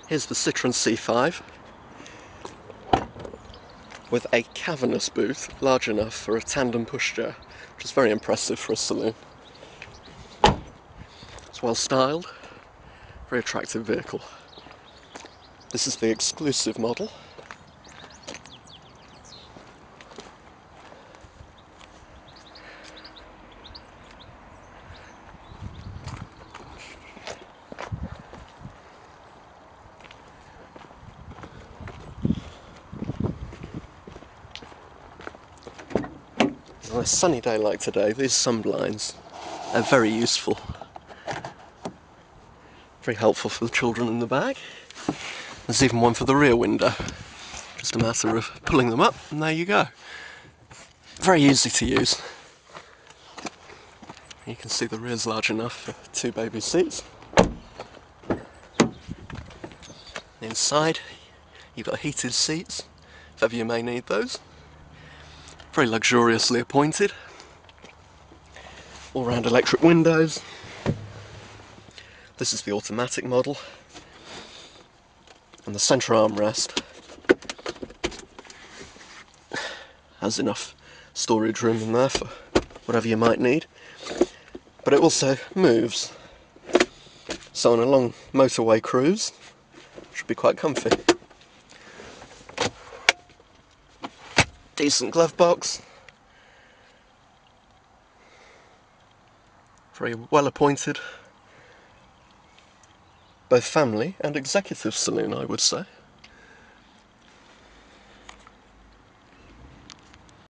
Here's the Citroen C5 with a cavernous booth large enough for a tandem pushchair, which is very impressive for a saloon. It's well styled, very attractive vehicle. This is the exclusive model. On a sunny day like today, these sun blinds are very useful. Very helpful for the children in the bag. There's even one for the rear window. Just a matter of pulling them up and there you go. Very easy to use. You can see the rear's large enough for 2 baby seats. Inside you've got heated seats, if ever you may need those. Very luxuriously appointed. All round electric windows. This is the automatic model. And the centre armrest has enough storage room in there for whatever you might need. But it also moves. So on a long motorway cruise, it should be quite comfy. Decent glove box. Very well appointed. Both family and executive saloon, I would say.